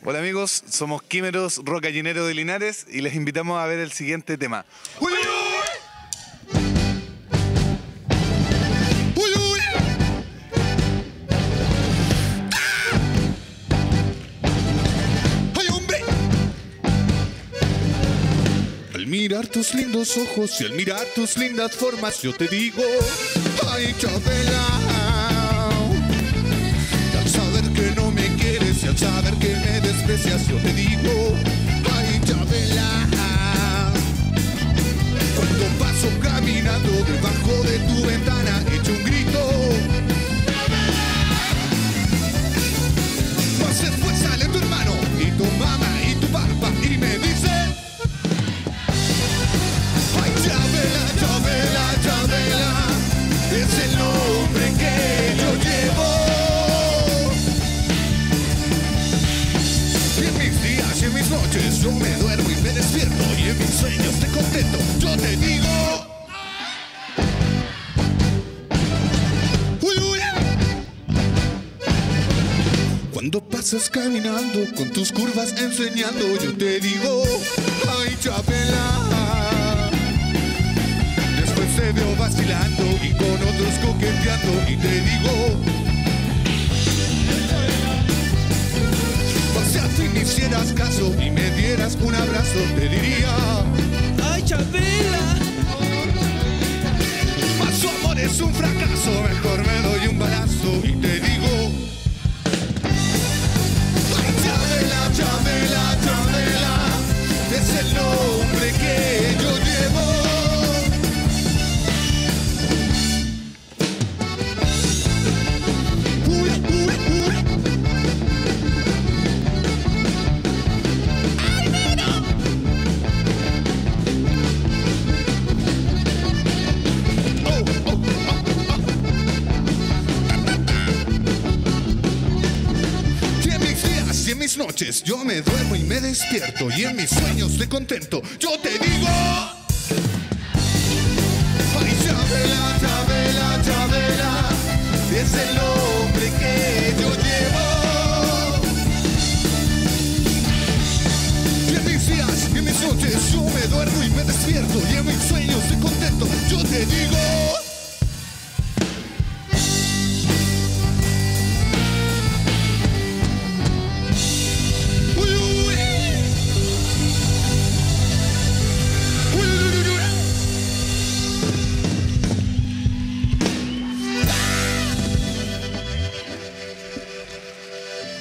Hola amigos, somos Químeros Rock Gallinero de Linares y les invitamos a ver el siguiente tema. ¡Uy, uy! Al mirar tus lindos ojos y al mirar tus lindas formas, yo te digo, ay, Chabela. Y al saber que no me quieres y al saber que me desprecias, yo te digo, ay, Chabela. Cuando paso caminando debajo de tu ventana, echo un grito. Más después sale tu hermano y tu mamá y tu papá y me dice, es el nombre que yo llevo. Y en mis días y en mis noches yo me duermo y me despierto y en mis sueños te contento, yo te digo. Uy, uy. Cuando pasas caminando con tus curvas enseñando, yo te digo, ay, Chabela. Te veo vacilando y con otros coqueteando y te digo, pues si al fin me hicieras caso y me dieras un abrazo, te diría, ¡ay, Chabela! Mas su amor es un fracaso, mejor me doy un balazo y te digo, ay, Chabela, Chabela, Chabela, es el nombre que yo llevo. Y en mis noches yo me duermo y me despierto y en mis sueños te contento, yo te digo, ay, Chabela, Chabela, Chabela, es el nombre que yo llevo. Y en mis días y en mis noches yo me duermo y me despierto y en mis sueños te contento, yo te digo.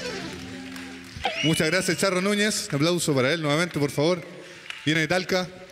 Muchas gracias, Charro Núñez. Un aplauso para él nuevamente, por favor. Viene de Talca.